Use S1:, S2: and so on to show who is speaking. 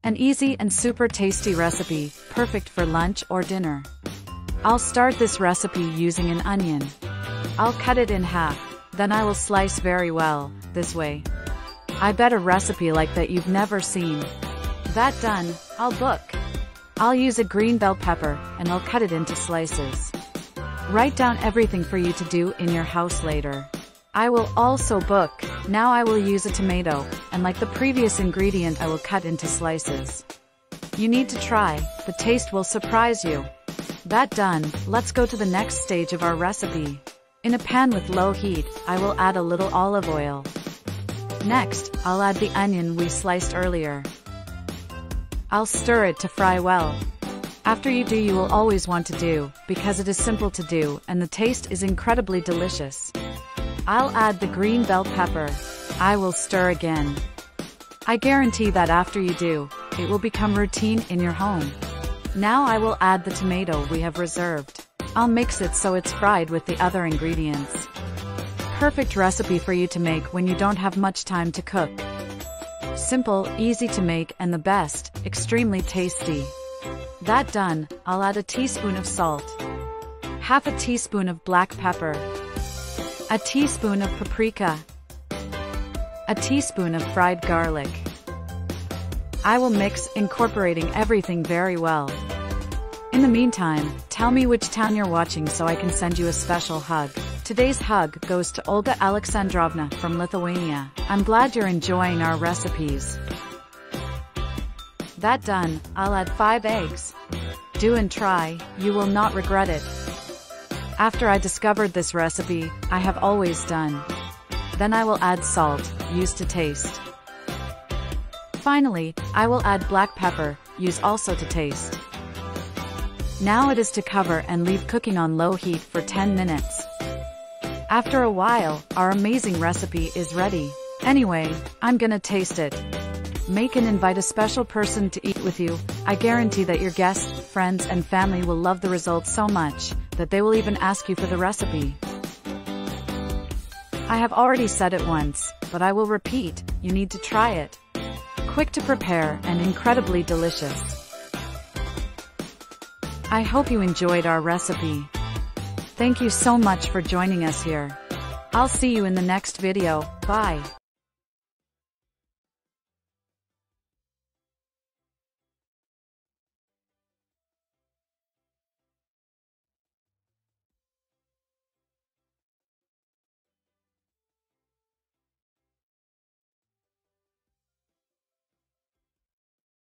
S1: An easy and super tasty recipe, perfect for lunch or dinner. I'll start this recipe using an onion. I'll cut it in half, then I will slice very well, this way. I bet a recipe like that you've never seen. That done, I'll book. I'll use a green bell pepper, and I'll cut it into slices. Write down everything for you to do in your house later. I will also book. Now I will use a tomato, and like the previous ingredient I will cut into slices. You need to try, the taste will surprise you. That done, let's go to the next stage of our recipe. In a pan with low heat, I will add a little olive oil. Next, I'll add the onion we sliced earlier. I'll stir it to fry well. After you do, you will always want to do, because it is simple to do and the taste is incredibly delicious. I'll add the green bell pepper. I will stir again. I guarantee that after you do, it will become routine in your home. Now I will add the tomato we have reserved. I'll mix it so it's fried with the other ingredients. Perfect recipe for you to make when you don't have much time to cook. Simple, easy to make, and the best, extremely tasty. That done, I'll add a teaspoon of salt, half a teaspoon of black pepper, a teaspoon of paprika, a teaspoon of fried garlic. I will mix, incorporating everything very well. In the meantime, tell me which town you're watching so I can send you a special hug. Today's hug goes to Olga Alexandrovna from Lithuania. I'm glad you're enjoying our recipes. That done, I'll add 5 eggs. Do and try, you will not regret it. After I discovered this recipe, I have always done. Then I will add salt, use to taste. Finally, I will add black pepper, use also to taste. Now it is to cover and leave cooking on low heat for 10 minutes. After a while, our amazing recipe is ready. Anyway, I'm gonna taste it. Make and invite a special person to eat with you. I guarantee that your guests, friends, and family will love the results so much that they will even ask you for the recipe. I have already said it once, but I will repeat, you need to try it. Quick to prepare and incredibly delicious. I hope you enjoyed our recipe. Thank you so much for joining us here. I'll see you in the next video. Bye.